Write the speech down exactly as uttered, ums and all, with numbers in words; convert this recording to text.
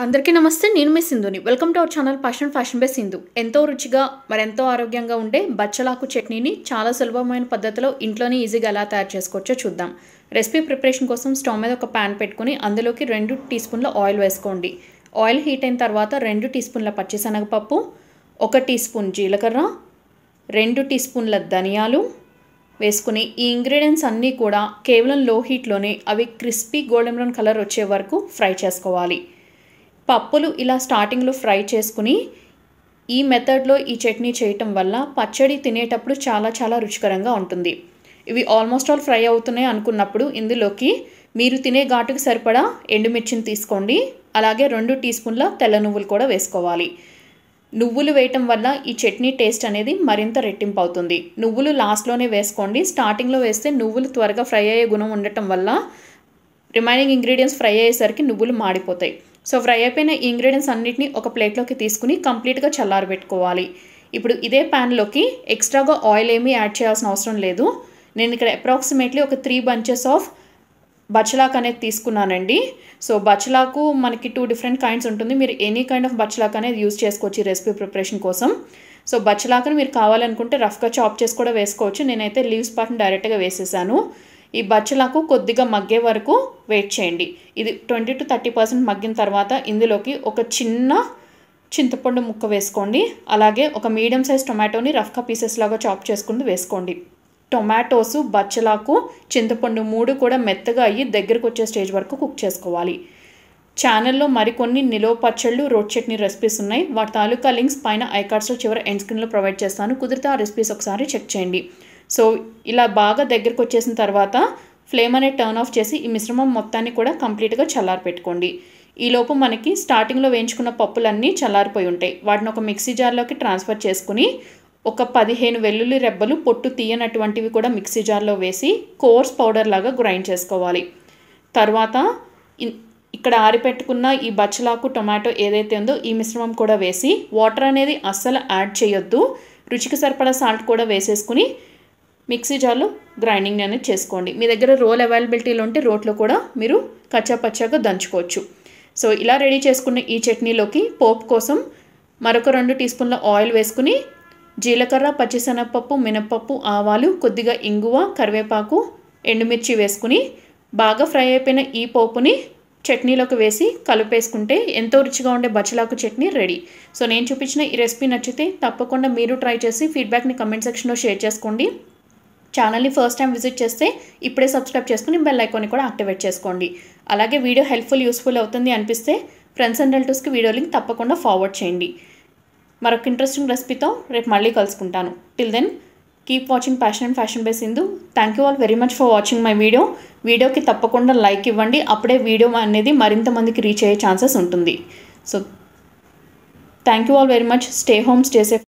అందరికీ నమస్తే. నేను మీ సింధుని. Welcome to our channel passion fashion by Sindhu. ఎంతో రుచిగా మరెంతో ఆరోగ్యంగా ఉండే బచ్చలాకు చట్నీని చాలా సులభమైన పద్ధతిలో ఇంట్లోనే ఈజీగా ఎలా తయారు చేసుకోవచ్చో చూద్దాం. రెసిపీ ప్రిపరేషన్ కోసం స్టవ్ మీద ఒక ప్యాన్ పెట్టుకుని అందులోకి రెండు టీ స్పూన్ల ఆయిల్ వేసుకోండి. ఆయిల్ హీట్ అయిన తర్వాత రెండు టీ స్పూన్ల పచ్చిశనగపప్పు, ఒక టీ స్పూన్ జీలకర్ర, రెండు టీ స్పూన్ల ధనియాలు వేసుకుని ఈ ఇంగ్రీడియంట్స్ అన్నీ కూడా కేవలం లో హీట్లోనే అవి క్రిస్పీ గోల్డెన్ బ్రౌన్ కలర్ వచ్చే వరకు ఫ్రై చేసుకోవాలి. పప్పులు ఇలా స్టార్టింగ్లో ఫ్రై చేసుకుని ఈ మెథడ్లో ఈ చట్నీ చేయటం వల్ల పచ్చడి తినేటప్పుడు చాలా చాలా రుచికరంగా ఉంటుంది. ఇవి ఆల్మోస్ట్ ఆల్ ఫ్రై అవుతున్నాయి అనుకున్నప్పుడు ఇందులోకి మీరు తినే ఘాటుకు సరిపడా ఎండుమిర్చిని తీసుకోండి. అలాగే రెండు టీ స్పూన్ల తెల్ల నువ్వులు కూడా వేసుకోవాలి. నువ్వులు వేయటం వల్ల ఈ చట్నీ టేస్ట్ అనేది మరింత రెట్టింపు అవుతుంది. నువ్వులు లాస్ట్లోనే వేసుకోండి. స్టార్టింగ్లో వేస్తే నువ్వులు త్వరగా ఫ్రై అయ్యే గుణం ఉండటం వల్ల రిమైనింగ్ ఇంగ్రీడియంట్స్ ఫ్రై అయ్యేసరికి నువ్వులు మాడిపోతాయి. సో ఫ్రై అయిపోయిన ఈ ఇంగ్రీడియంట్స్ అన్నిటిని ఒక ప్లేట్లోకి తీసుకుని కంప్లీట్గా చల్లారబెట్టుకోవాలి. ఇప్పుడు ఇదే ప్యాన్లోకి ఎక్స్ట్రాగా ఆయిల్ ఏమీ యాడ్ చేయాల్సిన అవసరం లేదు. నేను ఇక్కడ అప్రాక్సిమేట్లీ ఒక త్రీ బంచెస్ ఆఫ్ బచ్చలాకు అనేది తీసుకున్నానండి. సో బచ్చలాకు మనకి టూ డిఫరెంట్ కైండ్స్ ఉంటుంది. మీరు ఎనీ కైండ్ ఆఫ్ బచ్చలాకు అనేది యూజ్ చేసుకోవచ్చు ఈ రెసిపీ ప్రిపరేషన్ కోసం. సో బచ్చలాకుని మీరు కావాలనుకుంటే రఫ్గా చాప్ చేసి కూడా వేసుకోవచ్చు. నేనైతే లీవ్స్ పార్ట్ని డైరెక్ట్గా వేసేసాను. ఈ బచ్చలాకు కొద్దిగా మగ్గే వరకు వెయిట్ చేయండి. ఇది ట్వంటీ టు థర్టీ పర్సెంట్ మగ్గిన తర్వాత ఇందులోకి ఒక చిన్న చింతపండు ముక్క వేసుకోండి. అలాగే ఒక మీడియం సైజ్ టొమాటోని రఫ్గా పీసెస్ లాగా చాప్ చేసుకుని వేసుకోండి. టొమాటోసు, బచ్చలాకు, చింతపండు మూడు కూడా మెత్తగా అయ్యి దగ్గరకు వచ్చే స్టేజ్ వరకు కుక్ చేసుకోవాలి. ఛానల్లో మరికొన్ని నిలువ పచ్చళ్ళు, రోడ్ చట్నీ రెసిపీస్ ఉన్నాయి. వాటి తాలూకా లింక్స్ పైన ఐకార్డ్స్లో చివరి ఎండ్ స్క్రీన్లో ప్రొవైడ్ చేస్తాను. కుదిరితే ఆ రెసిపీస్ ఒకసారి చెక్ చేయండి. సో ఇలా బాగా దగ్గరకు వచ్చేసిన తర్వాత ఫ్లేమ్ అనేది టర్న్ ఆఫ్ చేసి ఈ మిశ్రమం మొత్తాన్ని కూడా కంప్లీట్గా చల్లారి పెట్టుకోండి. ఈలోపు మనకి స్టార్టింగ్లో వేయించుకున్న పప్పులన్నీ చల్లారిపోయి ఉంటాయి. వాటిని ఒక మిక్సీ జార్లోకి ట్రాన్స్ఫర్ చేసుకుని ఒక పదిహేను వెల్లుల్లి రెబ్బలు పొట్టు తీయనటువంటివి కూడా మిక్సీ జార్లో వేసి కోర్స్ పౌడర్ లాగా గ్రైండ్ చేసుకోవాలి. తర్వాత ఇక్కడ ఆరిపెట్టుకున్న ఈ బచ్చలాకు, టొమాటో ఏదైతే ఉందో ఈ మిశ్రమం కూడా వేసి వాటర్ అనేది అస్సలు యాడ్ చేయొద్దు. రుచికి సరిపడా సాల్ట్ కూడా వేసేసుకుని మిక్సీ జార్లో గ్రైండింగ్ అనేది చేసుకోండి. మీ దగ్గర రోల్ అవైలబిలిటీలో ఉంటే రోట్లో కూడా మీరు కచ్చా పచ్చాగా దంచుకోవచ్చు. సో ఇలా రెడీ చేసుకున్న ఈ చట్నీలోకి పోపు కోసం మరొక రెండు టీ స్పూన్ల ఆయిల్ వేసుకుని జీలకర్ర, పచ్చిశనగపప్పు, మినపప్పు, ఆవాలు, కొద్దిగా ఇంగువ, కరివేపాకు, ఎండుమిర్చి వేసుకుని బాగా ఫ్రై అయిపోయిన ఈ పోపుని చట్నీలోకి వేసి కలిపేసుకుంటే ఎంతో రుచిగా ఉండే బచ్చలాకు చట్నీ రెడీ. సో నేను చూపించిన ఈ రెసిపీ నచ్చితే తప్పకుండా మీరు ట్రై చేసి ఫీడ్బ్యాక్ని కమెంట్ సెక్షన్లో షేర్ చేసుకోండి. ఛానల్ని ఫస్ట్ టైం విజిట్ చేస్తే ఇప్పుడే సబ్స్క్రైబ్ చేసుకుని బెల్ ఐకాన్ని కూడా యాక్టివేట్ చేసుకోండి. అలాగే వీడియో హెల్ప్ఫుల్, యూస్ఫుల్ అవుతుంది అనిపిస్తే ఫ్రెండ్స్ అండ్ రిలేటివ్స్కి వీడియో లింక్ తప్పకుండా ఫార్వర్డ్ చేయండి. మరొక ఇంట్రెస్టింగ్ రెసిపీతో రేపు మళ్ళీ కలుసుకుంటాను. Till then keep watching passion and fashion by Sindhu. Thank you all very much for watching my video. వీడియోకి తప్పకుండా లైక్ ఇవ్వండి. అప్పుడే వీడియో అనేది మరింత మందికి రీచ్ అయ్యే ఛాన్సెస్ ఉంటుంది. So thank you all very much. Stay home, stay safe.